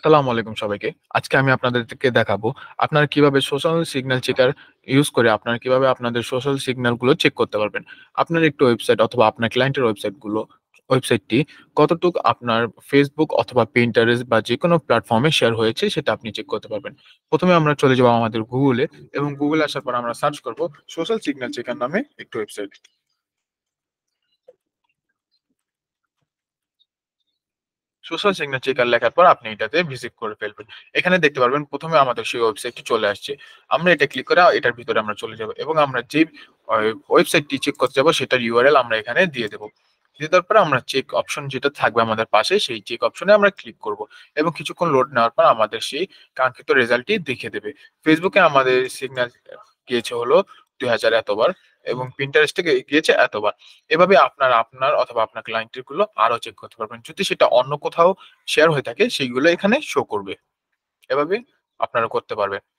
আসসালামু আলাইকুম সবাইকে। আজকে আমি আপনাদেরকে দেখাবো আপনারা কিভাবে সোশ্যাল সিগন্যাল চেকার ইউজ করে আপনারা কিভাবে আপনাদের সোশ্যাল সিগন্যাল গুলো চেক করতে পারবেন। আপনার একটি ওয়েবসাইট অথবা আপনার ক্লায়েন্টের ওয়েবসাইটটি কতটুকু আপনার Facebook অথবা Pinterest বা যেকোনো প্ল্যাটফর্মে শেয়ার হয়েছে সেটা আপনি চেক করতে পারবেন। ১ম এ আমরা চলে যাবো আমাদের Google এ এবং Google এ আসার পর আমরা সার্চ করব সোশ্যাল সিগন্যাল চেকার নামে একটি ওয়েবসাইট। সোশ্যাল সিগন্যাল চেকার লেখার পর আপনি এটাতে ভিজিট করে ফেলবেন। এখানে দেখতে পারবেন ১ম এ আমাদের সেই ওয়েবসাইটটি চলে আসছে। আমরা এটা ক্লিক করে এটার ভিতরে আমরা চলে যাব এবং আমরা যেই ওয়েবসাইটটি চেক করতে যাব সেটার URL আমরা এখানে দিয়ে দেব। দিয়ে দেওয়ার পরে আমরা চেক অপশন যেটা থাকবে আমাদের পাশে সেই চেক অপশনে আমরা ক্লিক করব এবং কিছুক্ষণ লোড নেওয়ার পর আমাদের সেই কাঙ্ক্ষিত রেজাল্টটি দেখিয়ে দেবে। Facebook এ আমাদের সিগন্যাল গিয়েছে হলো ২০০০ এতবার এবং Pinterest এ গিয়েছে এতবার। এভাবে আপনার অথবা আপনার ক্লায়েন্টের গুলো আরো চেক করতে পারবেন। যদি সেটা অন্য কোথাও শেয়ার হয়ে থাকে সেইগুলো এখানে শো করবে। এভাবে আপনারা করতে পারবেন।